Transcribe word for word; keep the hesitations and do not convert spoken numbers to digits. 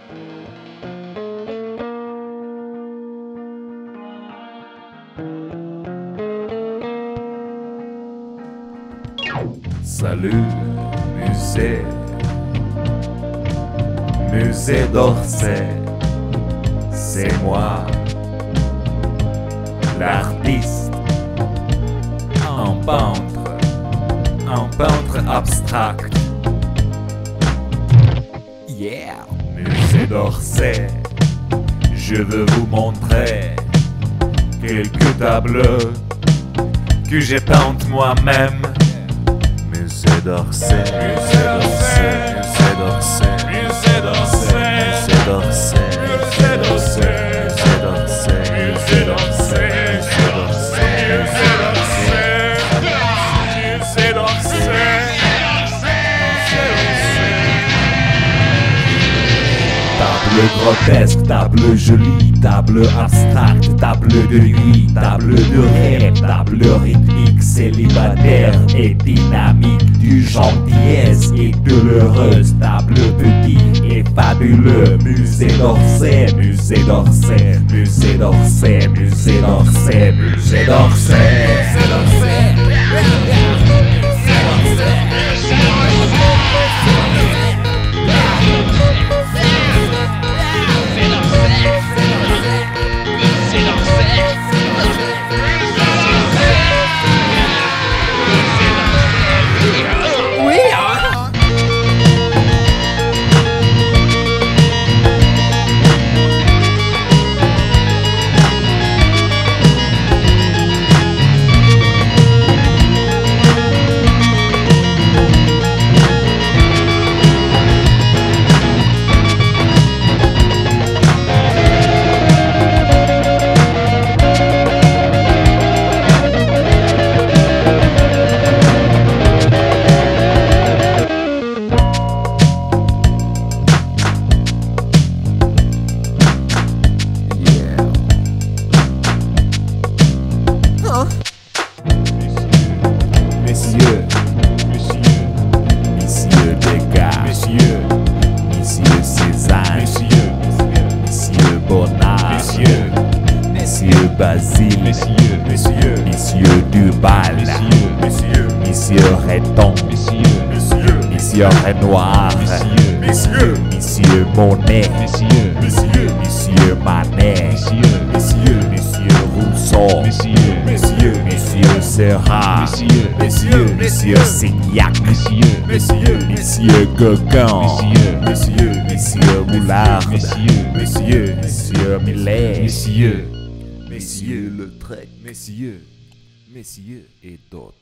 Salut, musée, musée d'Orsay, c'est moi, l'artiste, un peintre, un peintre abstract. Yeah, musée d'Orsay, je veux vous montrer quelques tableaux que j'ai peintes moi-même. Musée d'Orsay, musée d'Orsay, musée d'Orsay, musée d'Orsay, musée d'Orsay, musée d'Orsay, musée d'Orsay, musée d'Orsay, musée d'Orsay, musée d'Orsay. Table grotesque, table jolie, table abstracte, table de nuit, table de rêve, table rythmique, célibataire et dynamique, du genre dièse et douloureuse, table petit et fabuleux, musée d'Orsay, musée d'Orsay, musée d'Orsay, musée d'Orsay, musée d'Orsay, musée d'Orsay. Messieurs, messieurs, messieurs Degas, messieurs, messieurs Cézanne, messieurs, messieux Bonnard, messieurs, messieurs Basile, messieurs, messieurs, messieurs Duval, messieurs, messieurs, messieurs Redon, messieurs, messieurs, messieurs Renoir, messieurs, messieurs, messieurs Monet, messieurs, messieurs, messieux Manet, messieurs, messieurs, messieurs Rousseau, messieurs, messieurs, messieurs Serra, messieurs, messieurs, messieurs Signac, messieurs, messieurs, messieurs Gauguin, messieurs, messieurs, messieurs Boulard, messieurs, messieurs, messieurs Millet, messieurs, messieurs Le Trek, messieurs, messieurs et d'autres.